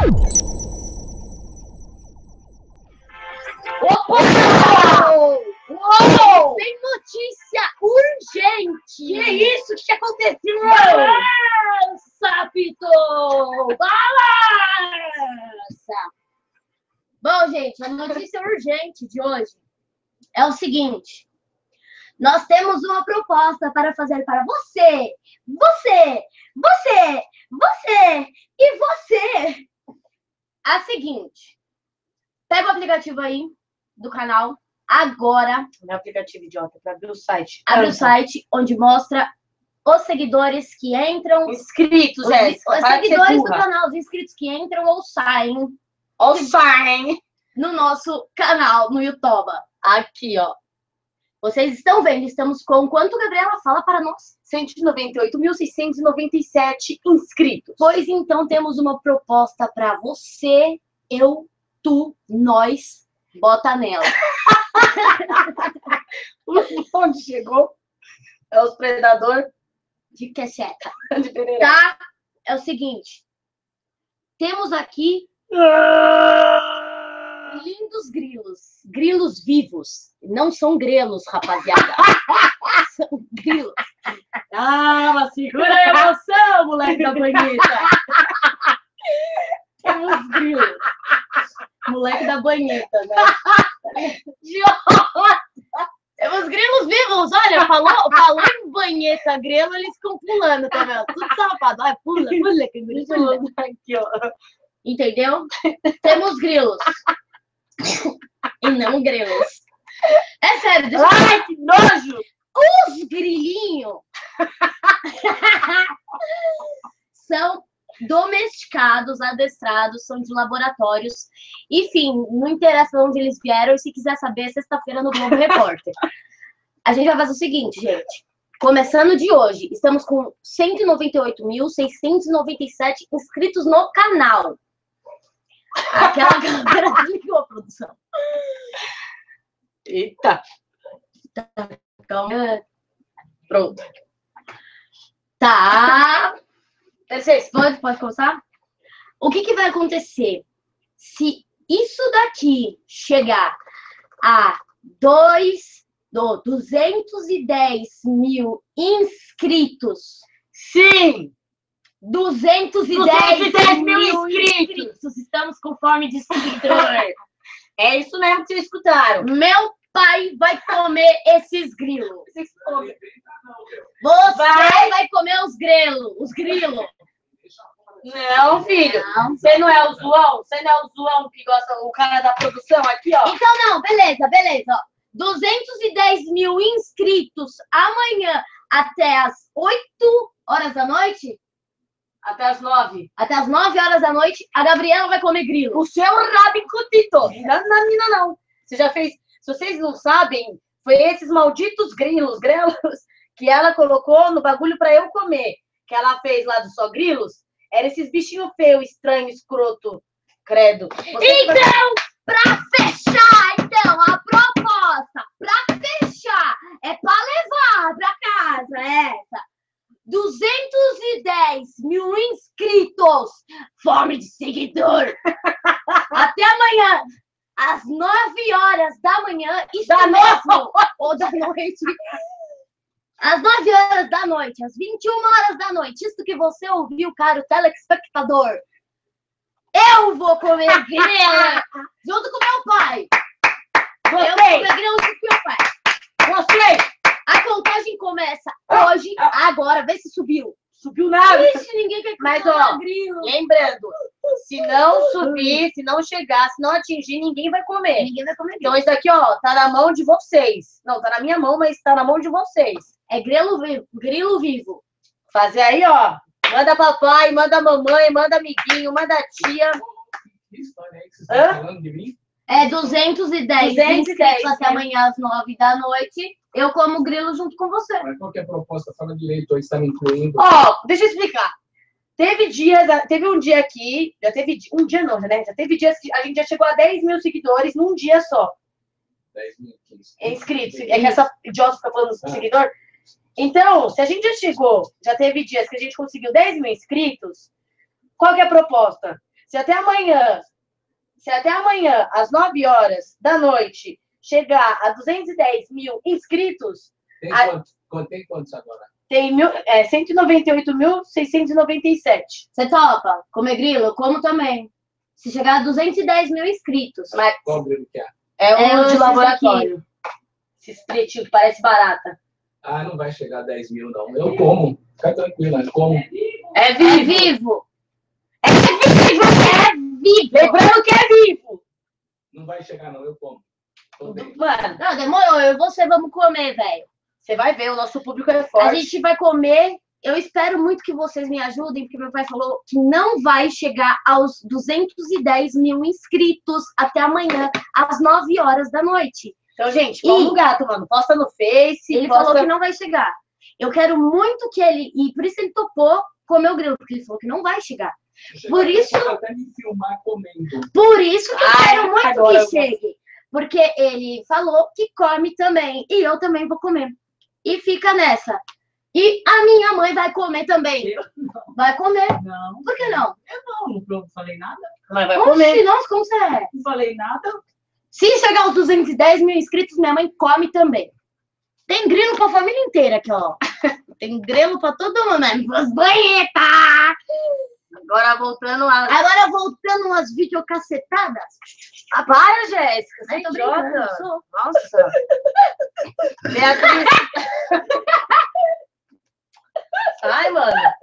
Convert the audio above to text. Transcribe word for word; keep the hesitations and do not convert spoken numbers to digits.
Opa! Uou! Tem notícia urgente! Que é isso? O que aconteceu? Balança, Pito! Balança! Bom, gente, a notícia urgente de hoje é o seguinte. Nós temos uma proposta para fazer para você, você, você, você e você. A seguinte. Pega o aplicativo aí do canal agora. No aplicativo idiota, para abrir o site. Abre o site onde mostra os seguidores que entram. Inscritos, os, Jéssica. os seguidores do canal, os inscritos que entram ou saem. Ou saem. No nosso canal, no YouTube. Aqui, ó. Vocês estão vendo, estamos com quanto, Gabriela? Fala para nós. cento e noventa e oito mil, seiscentos e noventa e sete inscritos. Pois então, temos uma proposta para você, eu, tu, nós. Bota nela. Onde chegou? É os predador De quecheta. de pereira. Tá? É o seguinte. Temos aqui lindos grilos. Grilos vivos. Não são grelos, rapaziada. São grilos. Ah, mas segura a emoção, moleque da banheta. Temos grilos. Moleque da banheta, né? Idiota! Temos grilos vivos. Olha, falou, falou em banheta, grelo, eles ficam pulando, tá vendo? Tudo safado. Olha, pula, pula, que pula. Aqui, ó. Entendeu? Temos grilos. E não grelos. É sério, deixa eu... Ai, que nojo! Os grilinhos são domesticados, adestrados, são de laboratórios. Enfim, não interessa de onde eles vieram. E se quiser saber, sexta-feira no Globo Repórter. A gente vai fazer o seguinte, gente. Começando de hoje, estamos com cento e noventa e oito mil, seiscentos e noventa e sete inscritos no canal. Aquela galera ligou a produção. Eita! Calma. Pronto. Tá. Pode, pode começar? O que, que vai acontecer? Se isso daqui chegar a dois, do, duzentos e dez mil inscritos. Sim! duzentos e dez mil inscritos. Estamos com fome de seguidor. É isso mesmo que vocês escutaram. Meu pai vai comer esses grilos. Vocês comem. Você Vai. vai comer os grelos, os grilos. Não, filho. Não. Você não é o João? Você não é o João que gosta, o cara da produção aqui, ó. Então, não, beleza, beleza. Ó. duzentos e dez mil inscritos amanhã até as oito horas da noite. Até as nove. Até as nove horas da noite, a Gabriela vai comer grilo. O seu rabicutito. Não, não, não, não. Você já fez... Se vocês não sabem, foi esses malditos grilos, grelos, que ela colocou no bagulho pra eu comer. Que ela fez lá dos só grilos. Era esses bichinhos feios, estranho, escroto, credo. Você Então, pra fechar, então, a proposta, pra fechar, é pra levar pra casa, é essa. duzentos e dez mil inscritos, fome de seguidor. Até amanhã, às nove horas da manhã, isso Da mesmo, ou da noite. Às nove horas da noite, às vinte e uma horas da noite, isso que você ouviu, caro telespectador, eu vou comer grela junto com meu pai. Eu vou Gostei. comer grela junto com meu pai. Gostei. A contagem começa hoje, agora, vê se subiu. Subiu nada. Ixi, ninguém quer Mas, comer ó, grilo. lembrando, se não subir, se não chegar, se não atingir, ninguém vai comer. Ninguém vai comer grilo. Então, isso aqui, ó, tá na mão de vocês. Não, tá na minha mão, mas tá na mão de vocês. É grilo vivo, grilo vivo. Fazer aí, ó. Manda papai, manda mamãe, manda amiguinho, manda tia. Que história é que vocês Hã? estão falando de mim? É duzentos e dez duzentos e dez, inscritos até né? amanhã às nove da noite. Eu como grilo junto com você. Mas qual que é a proposta? Fala direito aí, está me incluindo. Ó, deixa eu explicar. Teve dias, teve um dia aqui, já teve di- um dia não, né? Já teve dias que a gente já chegou a dez mil seguidores num dia só. dez mil, quinze. É inscritos. É que essa idiota fica falando Ah. seguidor. Então, se a gente já chegou, já teve dias que a gente conseguiu dez mil inscritos, qual que é a proposta? Se até amanhã, se até amanhã, às nove horas da noite, chegar a duzentos e dez mil inscritos, Tem a- quantos? Quanto- Tem quantos agora? tem mil, é, cento e noventa e oito mil, seiscentos e noventa e sete. Você topa? Comer grilo? Eu como também. Se chegar a duzentos e dez mil inscritos. Mas Qual grilo que é? é É um de esses laboratório. Esse pretinho que parece barata. Ah, não vai chegar a dez mil, não. Eu como. Fica tranquilo, eu como. É É vivo. vivo. É vivo. É vivo. Lembrando que é vivo. Não vai chegar, não. Eu como. Tô bem. Mano, Não, demorou. Eu e você vamos comer, velho. você vai ver, o nosso público é A forte. gente vai comer. Eu espero muito que vocês me ajudem, porque meu pai falou que não vai chegar aos duzentos e dez mil inscritos até amanhã, às nove horas da noite. Então, gente, pau E- no gato, mano. Posta no Face. Ele posta... falou que não vai chegar. Eu quero muito que ele. E por isso ele topou comer o grilo, porque ele falou que não vai chegar. Se Por chegar, isso- eu posso até me filmar comendo. Por isso que eu Ai, quero muito agora eu que chegue. Porque ele falou que come também. E eu também vou comer. E fica nessa. E a minha mãe vai comer também. Eu Vai comer. não. Por que não? Não, não falei nada. Mas vai comer. Oxi, nossa, como você é? Não falei nada. Se chegar aos duzentos e dez mil inscritos, minha mãe come também. Tem grilo pra família inteira aqui, ó. Tem grilo pra todo mundo, né? As banhetas! Agora voltando a. Agora voltando umas videocacetadas. Ah, para, Jéssica. Você é Eu tô brincando, idiota. sou. Nossa. Beatriz. Ai, mano.